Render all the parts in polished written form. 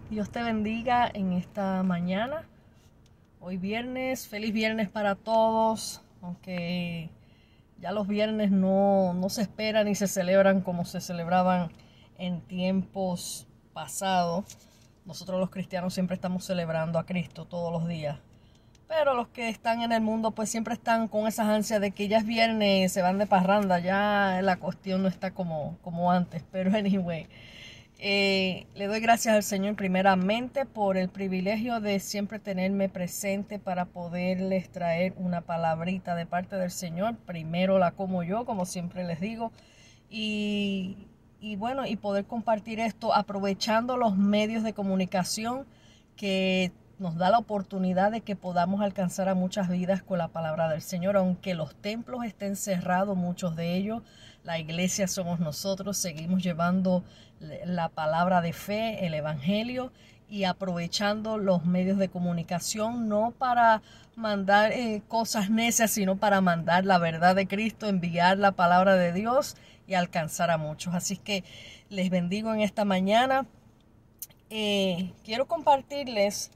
Dios te bendiga en esta mañana. Hoy viernes, feliz viernes para todos, aunque ya los viernes no se esperan ni se celebran como se celebraban en tiempos pasados. Nosotros los cristianos siempre estamos celebrando a Cristo todos los días. Pero los que están en el mundo pues siempre están con esas ansias de que ya es viernes, se van de parranda, ya la cuestión no está como antes. Pero anyway, le doy gracias al Señor primeramente por el privilegio de siempre tenerme presente para poderles traer una palabrita de parte del Señor. Primero la como yo, como siempre les digo, y bueno, y poder compartir esto aprovechando los medios de comunicación que nos da la oportunidad de que podamos alcanzar a muchas vidas con la palabra del Señor, aunque los templos estén cerrados, muchos de ellos, la iglesia somos nosotros, seguimos llevando la palabra de fe, el evangelio, y aprovechando los medios de comunicación, no para mandar cosas necias, sino para mandar la verdad de Cristo, enviar la palabra de Dios y alcanzar a muchos. Así que les bendigo en esta mañana. Quiero compartirles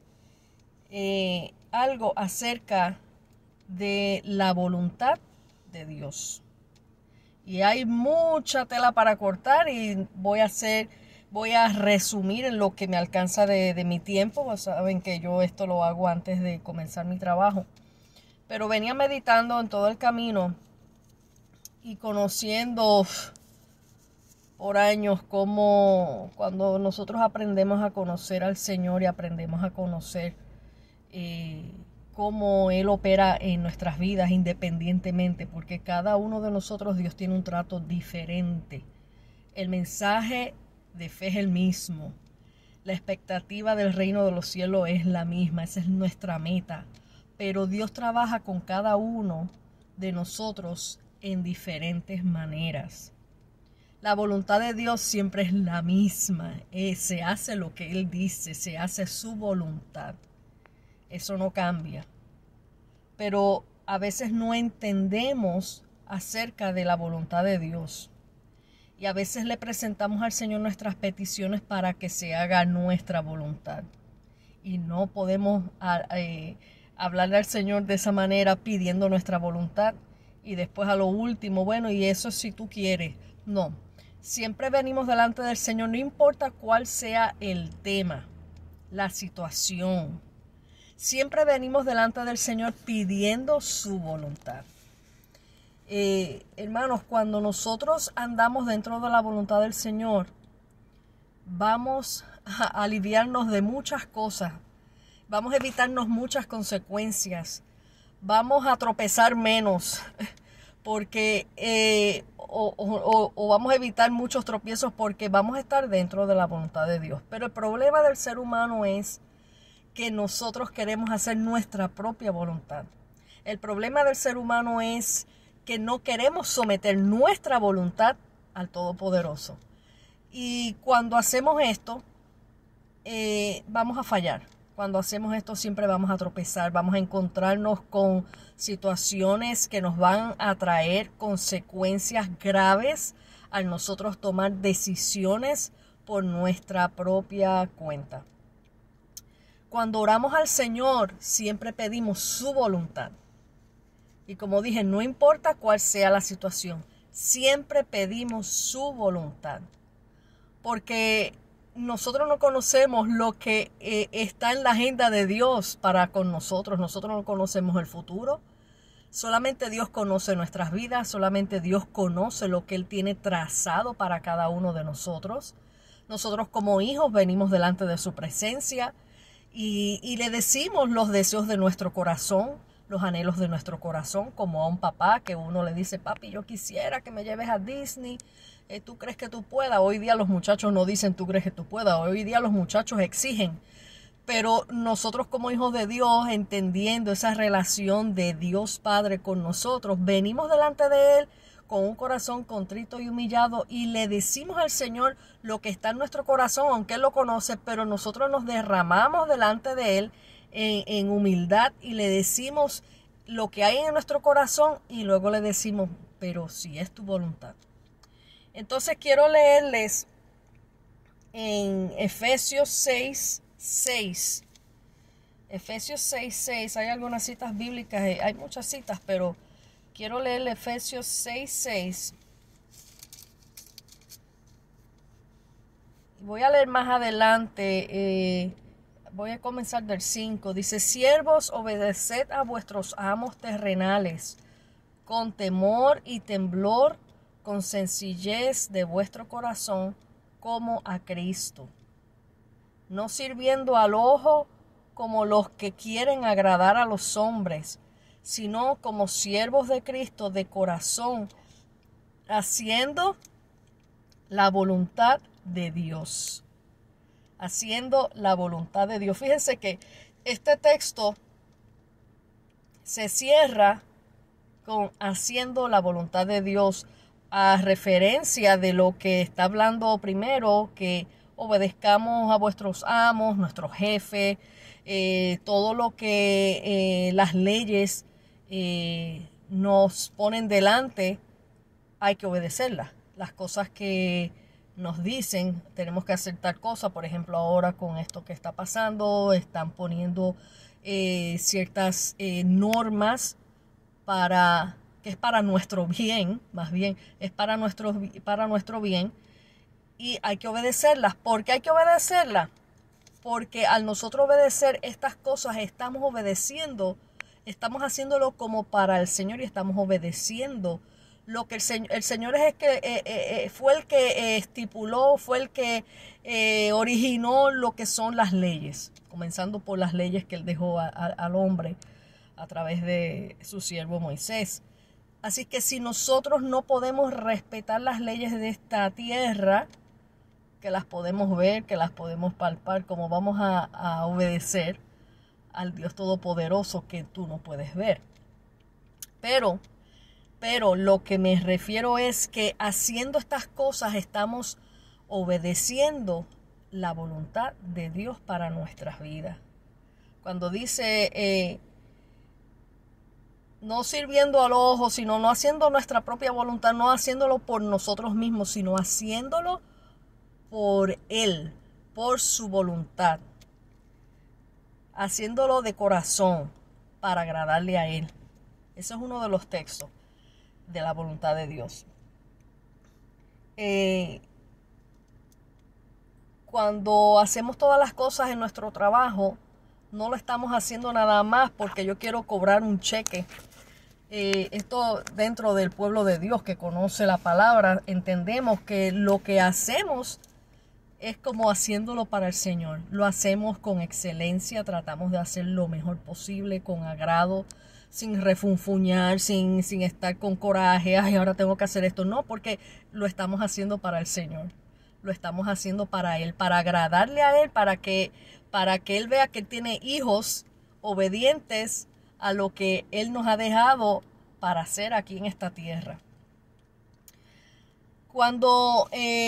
algo acerca de la voluntad de Dios. Y hay mucha tela para cortar y voy a resumir en lo que me alcanza de mi tiempo. Pues saben que yo esto lo hago antes de comenzar mi trabajo. Pero venía meditando en todo el camino y conociendo por años cómo cuando nosotros aprendemos a conocer al Señor y aprendemos a conocer cómo Él opera en nuestras vidas independientemente, porque cada uno de nosotros Dios tiene un trato diferente. El mensaje de fe es el mismo. La expectativa del reino de los cielos es la misma, esa es nuestra meta. Pero Dios trabaja con cada uno de nosotros en diferentes maneras. La voluntad de Dios siempre es la misma. Se hace lo que Él dice, se hace su voluntad. Eso no cambia. Pero a veces no entendemos acerca de la voluntad de Dios. Y a veces le presentamos al Señor nuestras peticiones para que se haga nuestra voluntad. Y no podemos hablarle al Señor de esa manera pidiendo nuestra voluntad. Y después a lo último, bueno, y eso si tú quieres. No. Siempre venimos delante del Señor, no importa cuál sea el tema, la situación. Siempre venimos delante del Señor pidiendo su voluntad. Hermanos, cuando nosotros andamos dentro de la voluntad del Señor, vamos a aliviarnos de muchas cosas. Vamos a evitarnos muchas consecuencias. Vamos a tropezar menos. Porque o vamos a evitar muchos tropiezos porque vamos a estar dentro de la voluntad de Dios. Pero el problema del ser humano es que nosotros queremos hacer nuestra propia voluntad. El problema del ser humano es que no queremos someter nuestra voluntad al Todopoderoso. Y cuando hacemos esto, vamos a fallar. Cuando hacemos esto siempre vamos a tropezar, vamos a encontrarnos con situaciones que nos van a traer consecuencias graves al nosotros tomar decisiones por nuestra propia cuenta. Cuando oramos al Señor, siempre pedimos su voluntad. Y como dije, no importa cuál sea la situación, siempre pedimos su voluntad. Porque nosotros no conocemos lo que está en la agenda de Dios para con nosotros. Nosotros no conocemos el futuro. Solamente Dios conoce nuestras vidas. Solamente Dios conoce lo que Él tiene trazado para cada uno de nosotros. Nosotros como hijos venimos delante de su presencia y le decimos los deseos de nuestro corazón, los anhelos de nuestro corazón, como a un papá que uno le dice, papi, yo quisiera que me lleves a Disney. ¿Tú crees que tú puedas? Hoy día los muchachos no dicen tú crees que tú puedas. Hoy día los muchachos exigen. Pero nosotros como hijos de Dios, entendiendo esa relación de Dios Padre con nosotros, venimos delante de Él con un corazón contrito y humillado y le decimos al Señor lo que está en nuestro corazón, aunque Él lo conoce, pero nosotros nos derramamos delante de Él en humildad y le decimos lo que hay en nuestro corazón y luego le decimos, pero si es tu voluntad. Entonces quiero leerles en Efesios 6:6. Efesios 6:6. Hay algunas citas bíblicas, hay muchas citas, pero quiero leer Efesios 6:6. Voy a leer más adelante. Voy a comenzar del 5. Dice: siervos, obedeced a vuestros amos terrenales, con temor y temblor, con sencillez de vuestro corazón, como a Cristo, no sirviendo al ojo como los que quieren agradar a los hombres, sino como siervos de Cristo de corazón, haciendo la voluntad de Dios. Haciendo la voluntad de Dios. Fíjense que este texto se cierra con haciendo la voluntad de Dios, a referencia de lo que está hablando primero, que obedezcamos a vuestros amos, nuestros jefes, todo lo que las leyes nos ponen delante, hay que obedecerlas. Las cosas que nos dicen, tenemos que hacer tal cosa. Por ejemplo, ahora con esto que está pasando, están poniendo ciertas normas que es para nuestro bien, más bien, es para nuestro bien, y hay que obedecerlas. ¿Por qué hay que obedecerlas? Porque al nosotros obedecer estas cosas, estamos obedeciendo, estamos haciéndolo como para el Señor y estamos obedeciendo lo que el Señor es fue el que estipuló, fue el que originó lo que son las leyes, comenzando por las leyes que Él dejó al hombre a través de su siervo Moisés. Así que si nosotros no podemos respetar las leyes de esta tierra, que las podemos ver, que las podemos palpar, ¿cómo vamos a obedecer al Dios Todopoderoso que tú no puedes ver? Pero lo que me refiero es que haciendo estas cosas estamos obedeciendo la voluntad de Dios para nuestras vidas. Cuando dice no sirviendo al ojo, sino no haciendo nuestra propia voluntad, no haciéndolo por nosotros mismos, sino haciéndolo por Él, por su voluntad, haciéndolo de corazón para agradarle a Él. Ese es uno de los textos de la voluntad de Dios. Cuando hacemos todas las cosas en nuestro trabajo, no lo estamos haciendo nada más porque yo quiero cobrar un cheque. Esto dentro del pueblo de Dios que conoce la palabra, entendemos que lo que hacemos es como haciéndolo para el Señor. Lo hacemos con excelencia, tratamos de hacer lo mejor posible, con agrado, sin refunfuñar, sin estar con coraje, ay, ahora tengo que hacer esto. No, porque lo estamos haciendo para el Señor. Lo estamos haciendo para Él, para agradarle a Él, para que Él vea que tiene hijos obedientes a lo que Él nos ha dejado para hacer aquí en esta tierra. Cuando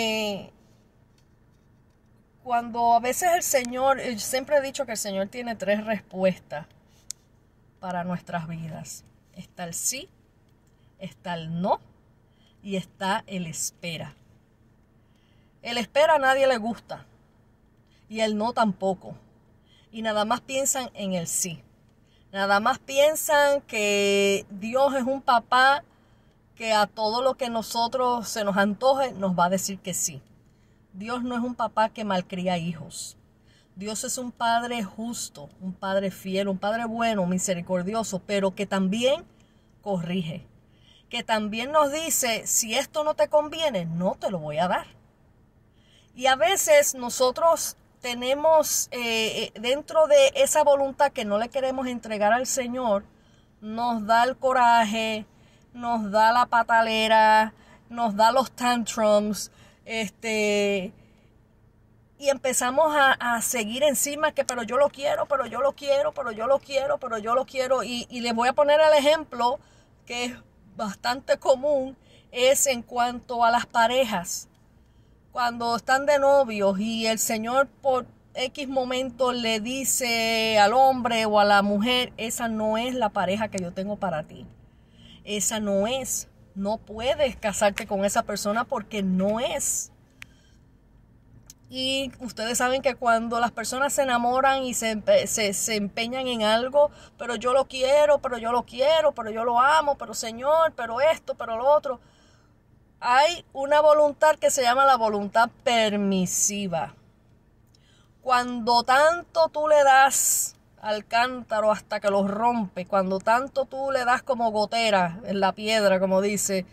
a veces el Señor, siempre he dicho que el Señor tiene 3 respuestas para nuestras vidas. Está el sí, está el no y está el espera. El espera a nadie le gusta y el no tampoco. Y nada más piensan en el sí. Nada más piensan que Dios es un papá que a todo lo que nosotros se nos antoje nos va a decir que sí. Dios no es un papá que malcría hijos. Dios es un padre justo, un padre fiel, un padre bueno, misericordioso, pero que también corrige. Que también nos dice, si esto no te conviene, no te lo voy a dar. Y a veces nosotros tenemos dentro de esa voluntad que no le queremos entregar al Señor, nos da el coraje, nos da la patalera, nos da los tantrums, y empezamos a seguir encima que pero yo lo quiero, pero yo lo quiero, pero yo lo quiero, pero yo lo quiero. Y les voy a poner el ejemplo que es bastante común, es en cuanto a las parejas. Cuando están de novios y el Señor por X momento le dice al hombre o a la mujer, esa no es la pareja que yo tengo para ti. Esa no es. No puedes casarte con esa persona porque no es. Y ustedes saben que cuando las personas se enamoran y se empeñan en algo, pero yo lo quiero, pero yo lo quiero, pero yo lo amo, pero Señor, pero esto, pero lo otro. Hay una voluntad que se llama la voluntad permisiva. Cuando tanto tú le das al cántaro hasta que lo rompe, cuando tanto tú le das como gotera en la piedra, como dice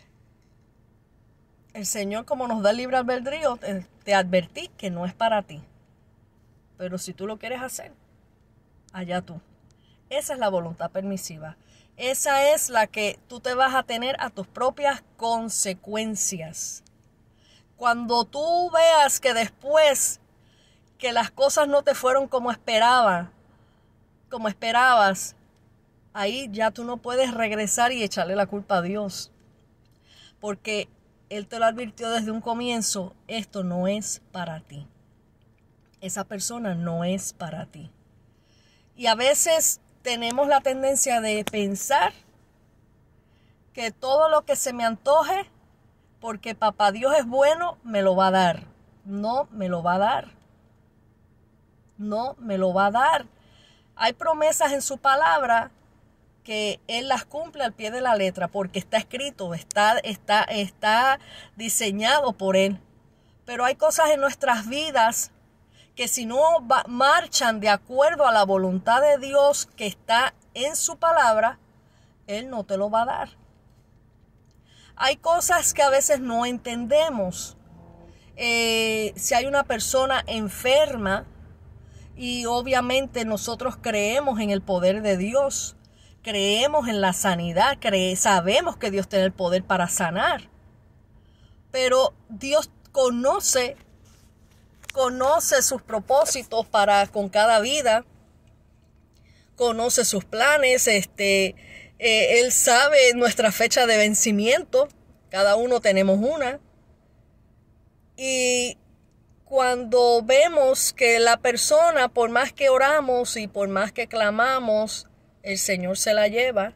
el Señor, como nos da el libre albedrío, te advertí que no es para ti. Pero si tú lo quieres hacer, allá tú. Esa es la voluntad permisiva. Esa es la que tú te vas a tener a tus propias consecuencias. Cuando tú veas que después que las cosas no te fueron como esperabas, ahí ya tú no puedes regresar y echarle la culpa a Dios. Porque Él te lo advirtió desde un comienzo, esto no es para ti. Esa persona no es para ti. Y a veces tenemos la tendencia de pensar que todo lo que se me antoje, porque papá Dios es bueno, me lo va a dar. No me lo va a dar. No me lo va a dar. Hay promesas en su palabra que Él las cumple al pie de la letra, porque está escrito, está diseñado por Él. Pero hay cosas en nuestras vidas que si no marchan de acuerdo a la voluntad de Dios que está en su palabra, Él no te lo va a dar. Hay cosas que a veces no entendemos. Si hay una persona enferma, y obviamente nosotros creemos en el poder de Dios, creemos en la sanidad, sabemos que Dios tiene el poder para sanar. Pero Dios conoce sus propósitos con cada vida, conoce sus planes, Él sabe nuestra fecha de vencimiento, cada uno tenemos una. Y cuando vemos que la persona, por más que oramos y por más que clamamos, el Señor se la lleva,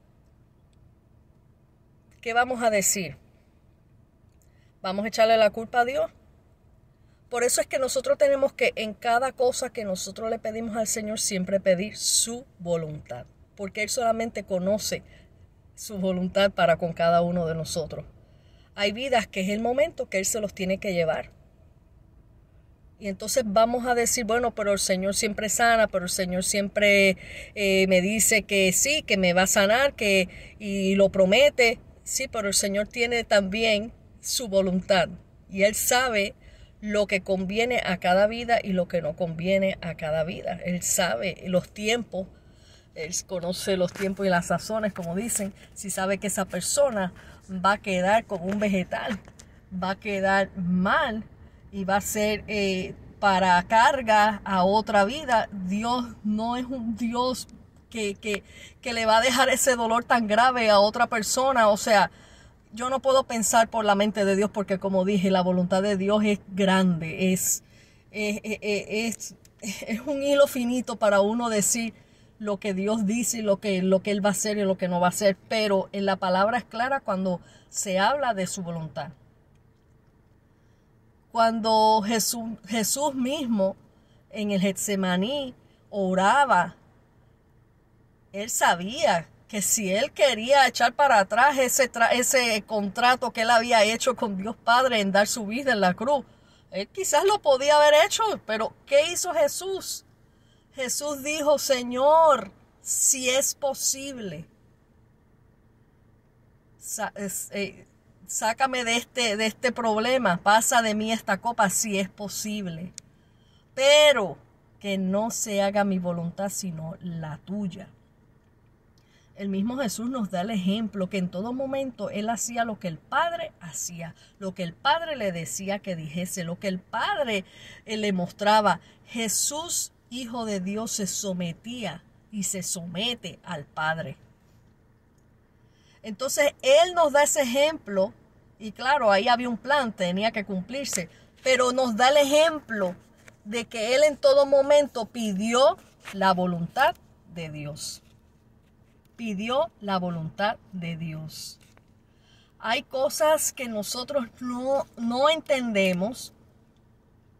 ¿qué vamos a decir? ¿Vamos a echarle la culpa a Dios? Por eso es que nosotros tenemos que en cada cosa que nosotros le pedimos al Señor siempre pedir su voluntad, porque Él solamente conoce su voluntad para con cada uno de nosotros. Hay vidas que es el momento que Él se los tiene que llevar. Y entonces vamos a decir, bueno, pero el Señor siempre sana, pero el Señor siempre me dice que sí, que me va a sanar, y lo promete. Sí, pero el Señor tiene también su voluntad. Y Él sabe lo que conviene a cada vida y lo que no conviene a cada vida. Él sabe los tiempos, Él conoce los tiempos y las sazones, como dicen. Si sabe que esa persona va a quedar como un vegetal, va a quedar mal, y va a ser para carga a otra vida. Dios no es un Dios que le va a dejar ese dolor tan grave a otra persona. O sea, yo no puedo pensar por la mente de Dios, porque como dije, la voluntad de Dios es grande, es un hilo finito para uno decir lo que Dios dice y lo que Él va a hacer y lo que no va a hacer. Pero en la palabra es clara cuando se habla de su voluntad. Cuando Jesús mismo en el Getsemaní oraba, Él sabía que si Él quería echar para atrás ese contrato que Él había hecho con Dios Padre en dar su vida en la cruz, Él quizás lo podía haber hecho, pero ¿qué hizo Jesús? Jesús dijo, Señor, si es posible, sácame de este problema, pasa de mí esta copa si es posible, pero que no se haga mi voluntad sino la tuya. El mismo Jesús nos da el ejemplo que en todo momento Él hacía lo que el Padre hacía, lo que el Padre le decía que dijese, lo que el Padre le mostraba. Jesús, Hijo de Dios, se sometía y se somete al Padre. Entonces Él nos da ese ejemplo, y claro, ahí había un plan, tenía que cumplirse, pero nos da el ejemplo de que Él en todo momento pidió la voluntad de Dios. Pidió la voluntad de Dios. Hay cosas que nosotros no entendemos,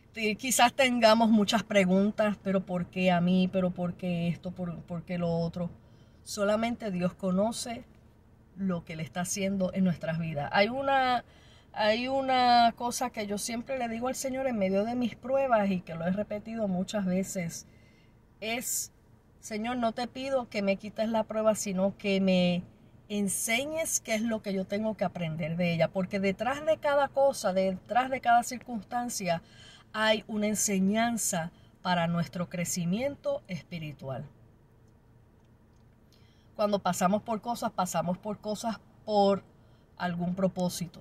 Quizás tengamos muchas preguntas, pero ¿por qué a mí? ¿Pero por qué esto? ¿Por qué lo otro? Solamente Dios conoce lo que Él está haciendo en nuestras vidas. Hay una cosa que yo siempre le digo al Señor en medio de mis pruebas y que lo he repetido muchas veces. Es, Señor, no te pido que me quites la prueba, sino que me enseñes qué es lo que yo tengo que aprender de ella. Porque detrás de cada cosa, detrás de cada circunstancia, hay una enseñanza para nuestro crecimiento espiritual. Cuando pasamos por cosas por algún propósito.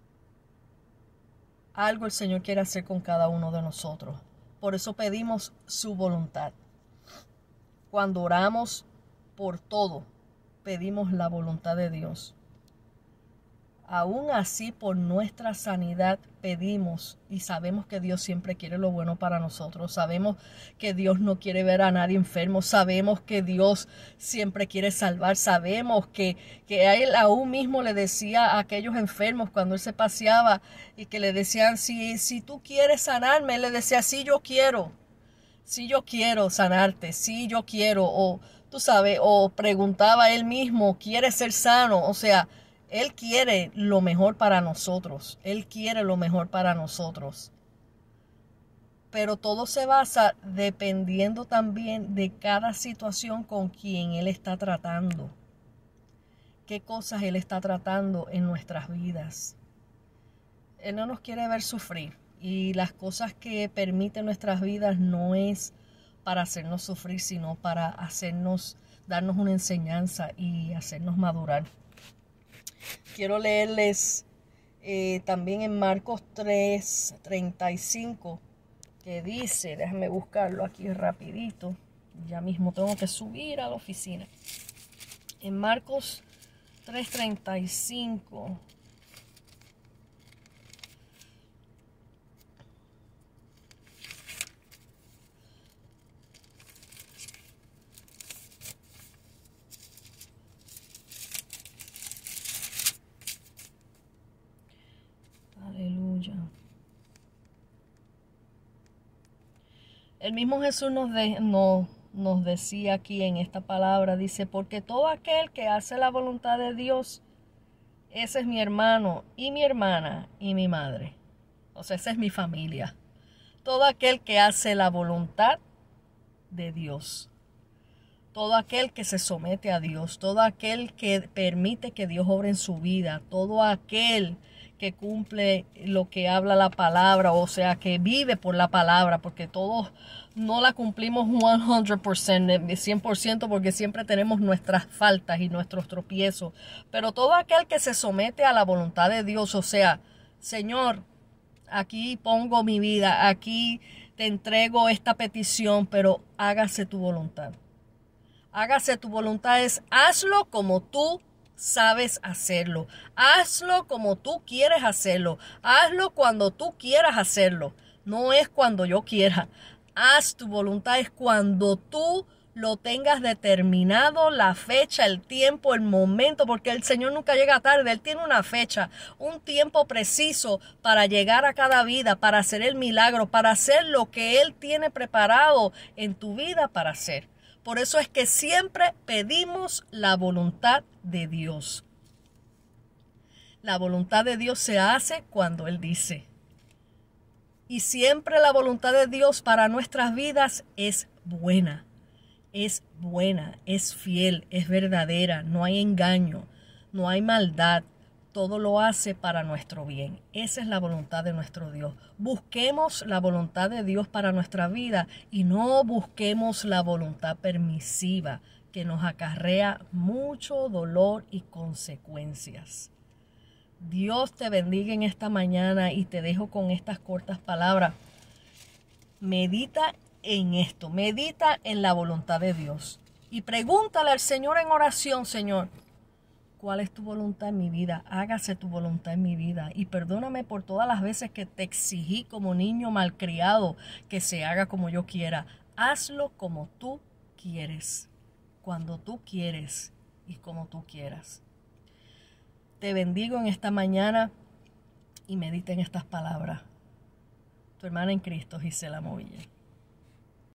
Algo el Señor quiere hacer con cada uno de nosotros. Por eso pedimos su voluntad. Cuando oramos por todo, pedimos la voluntad de Dios. Aún así, por nuestra sanidad pedimos y sabemos que Dios siempre quiere lo bueno para nosotros. Sabemos que Dios no quiere ver a nadie enfermo. Sabemos que Dios siempre quiere salvar. Sabemos que a Él aún mismo le decía a aquellos enfermos cuando Él se paseaba y que le decían, si tú quieres sanarme, Él le decía, sí, yo quiero. Sí, yo quiero sanarte. Sí, yo quiero. O tú sabes, o preguntaba Él mismo, ¿quieres ser sano? O sea, Él quiere lo mejor para nosotros. Él quiere lo mejor para nosotros. Pero todo se basa dependiendo también de cada situación con quien Él está tratando. ¿Qué cosas Él está tratando en nuestras vidas? Él no nos quiere ver sufrir. Y las cosas que permite nuestras vidas no es para hacernos sufrir, sino para darnos una enseñanza y hacernos madurar. Quiero leerles también en Marcos 3:35, que dice, déjame buscarlo aquí rapidito, ya mismo tengo que subir a la oficina. En Marcos 3:35, aleluya. El mismo Jesús nos decía aquí en esta palabra, dice, porque todo aquel que hace la voluntad de Dios, ese es mi hermano y mi hermana y mi madre. O sea, esa es mi familia. Todo aquel que hace la voluntad de Dios. Todo aquel que se somete a Dios. Todo aquel que permite que Dios obre en su vida. Todo aquel que cumple lo que habla la palabra, o sea, que vive por la palabra, porque todos no la cumplimos 100%, porque siempre tenemos nuestras faltas y nuestros tropiezos, pero todo aquel que se somete a la voluntad de Dios, o sea, Señor, aquí pongo mi vida, aquí te entrego esta petición, pero hágase tu voluntad. Hágase tu voluntad es hazlo como tú sabes hacerlo. Hazlo como tú quieres hacerlo. Hazlo cuando tú quieras hacerlo. No es cuando yo quiera. Haz tu voluntad es cuando tú lo tengas determinado, la fecha, el tiempo, el momento, porque el Señor nunca llega tarde. Él tiene una fecha, un tiempo preciso para llegar a cada vida, para hacer el milagro, para hacer lo que Él tiene preparado en tu vida para hacer. Por eso es que siempre pedimos la voluntad de Dios. La voluntad de Dios se hace cuando Él dice. Y siempre la voluntad de Dios para nuestras vidas es buena, es fiel, es verdadera, no hay engaño, no hay maldad. Todo lo hace para nuestro bien. Esa es la voluntad de nuestro Dios. Busquemos la voluntad de Dios para nuestra vida y no busquemos la voluntad permisiva que nos acarrea mucho dolor y consecuencias. Dios te bendiga en esta mañana y te dejo con estas cortas palabras. Medita en esto, medita en la voluntad de Dios y pregúntale al Señor en oración, Señor, ¿cuál es tu voluntad en mi vida? Hágase tu voluntad en mi vida. Y perdóname por todas las veces que te exigí como niño malcriado que se haga como yo quiera. Hazlo como tú quieres, cuando tú quieres y como tú quieras. Te bendigo en esta mañana y medita en estas palabras. Tu hermana en Cristo, Gisela Movilla.